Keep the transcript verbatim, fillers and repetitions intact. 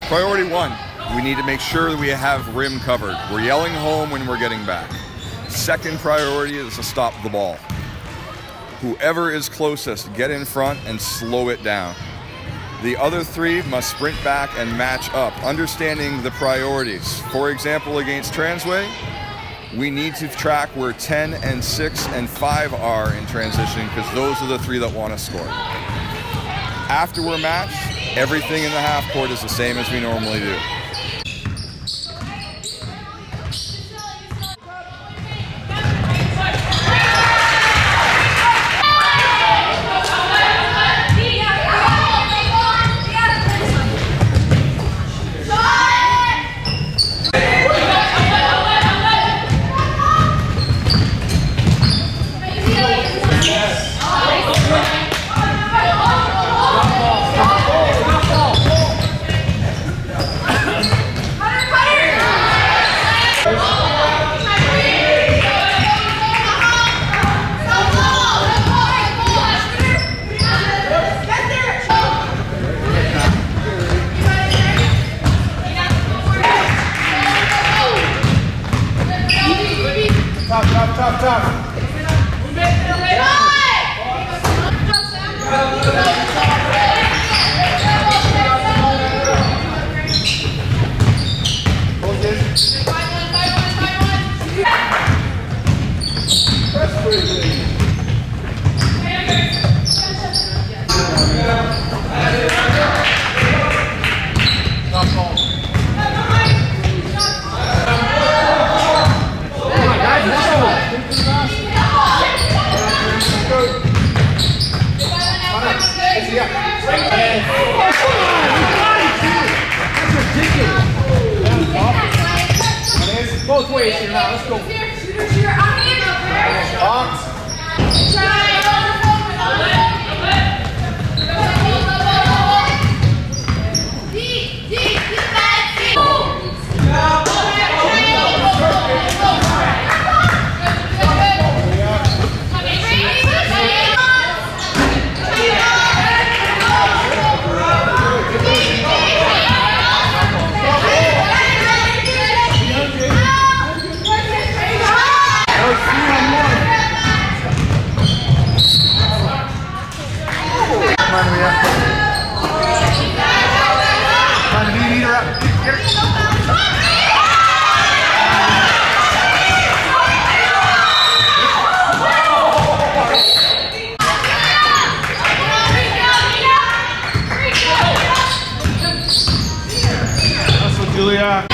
Priority one, we need to make sure that we have rim covered. We're yelling home when we're getting back. Second priority is to stop the ball. Whoever is closest, get in front and slow it down. The other three must sprint back and match up, understanding the priorities. For example, against Transway, we need to track where ten and six and five are in transition, because those are the three that want to score. After we're matched, everything in the half court is the same as we normally do. Tough, tough, tough, tough. Both ways here now, let's go. Shooter, shooter, I'm in up there. Box. Deep, deep, deep, back, deep. Julia.